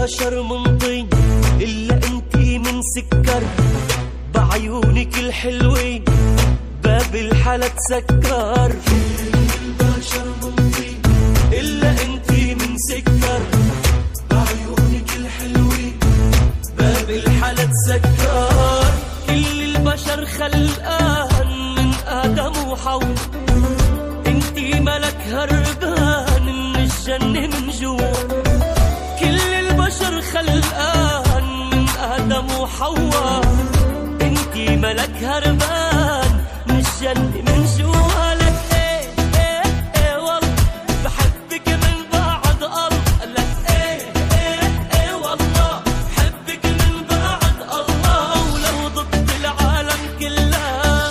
البشر من طين إلا انتي من سكر، بعيونك الحلوين باب الحلا تسكر. كل البشر من طين إلا انتي من سكر، بعيونك الحلوين باب الحلا تسكر. كل البشر خلقان من آدم وحواء، انتي ملك هربان من الجنة من جوا. كل البشر خلقان من آدم وحواء، انتي ملك هربان من الجنة من جوا. لك ايه ايه ايه والله بحبك من بعد الله، لك ايه ايه ايه والله بحبك من بعد الله. ولو ضد العالم كلها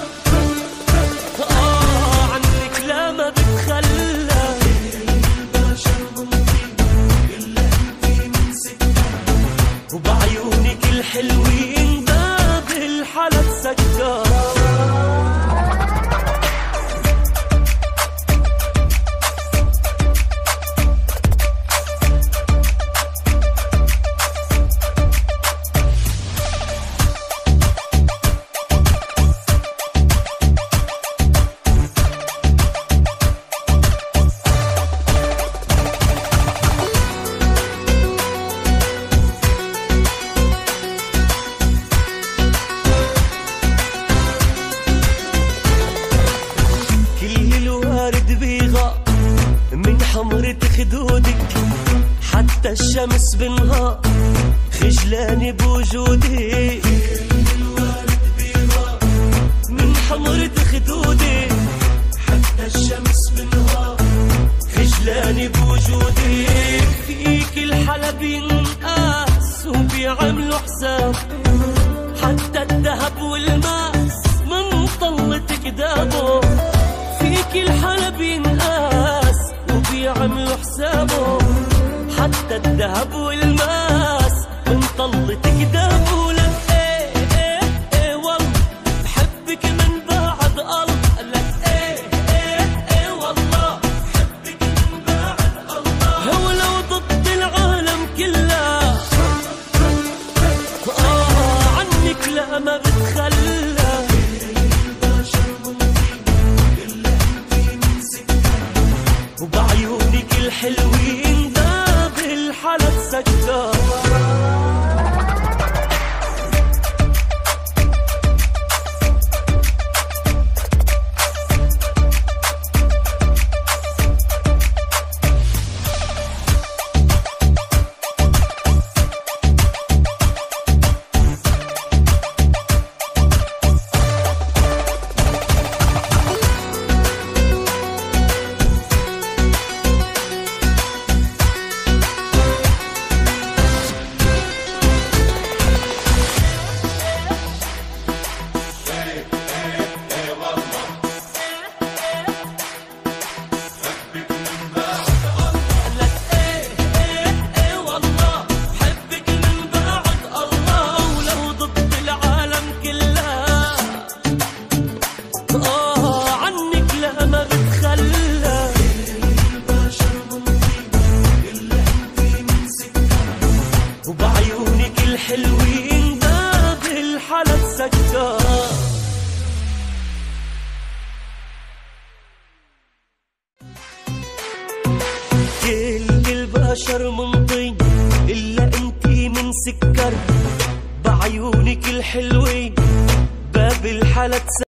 عنك لا ما بتخلى. البشر ممكن إلا انتي من سكر، وبعيونك الحلوين باب الحلا تسكر. من حمرة خدودك حتى الشمس بالنهار خجلاني بوجودك. من حمرة خدودك حتى الشمس بالنهار خجلاني بوجودك. فيك الحلا بينقاس وبيعملوا حساب، حتى الذهب والماس من طلتك دابو. فيك الحلا بينقاس وبيعملوا حسابه، حتى الذهب والماس من طلتك دابو. لك ايه ايه ايه والله بحبك من بعد الله، لك ايه ايه ايه والله بحبك من بعد الله. ولو ضد العالم كله عنك لا ما بتخلى. وبعيونك الحلوين باب الحلا تسكر. وبعيونك الحلوين باب الحلا تسكر. كل البشر من طين إلا انتي من سكر، بعيونك الحلوين باب الحلا تسكر.